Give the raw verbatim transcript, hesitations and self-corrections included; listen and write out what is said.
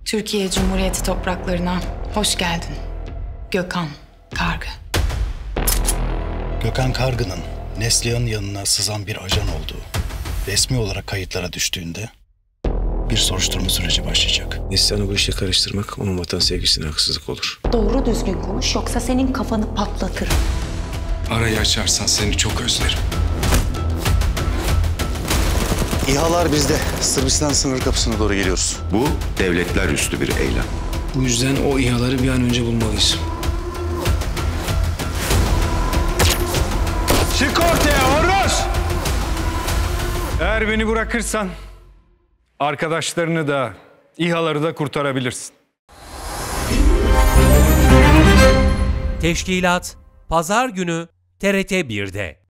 Türkiye Cumhuriyeti topraklarına hoş geldin. Gökhan Kargı. Gökhan Kargı'nın Neslihan'ın yanına sızan bir ajan olduğu resmi olarak kayıtlara düştüğünde bir soruşturma süreci başlayacak. Neslihan'ı bu işe karıştırmak onun vatan sevgisine haksızlık olur. Doğru düzgün konuş yoksa senin kafanı patlatırım. Arayı açarsan seni çok özlerim. İHA'lar bizde. Sırbistan sınır kapısına doğru geliyoruz. Bu devletler üstü bir eylem. Bu yüzden o İHA'ları bir an önce bulmalıyız. Çık ortaya horoz! Eğer beni bırakırsan arkadaşlarını da İHA'ları da kurtarabilirsin. Teşkilat Pazar günü T R T bir'de.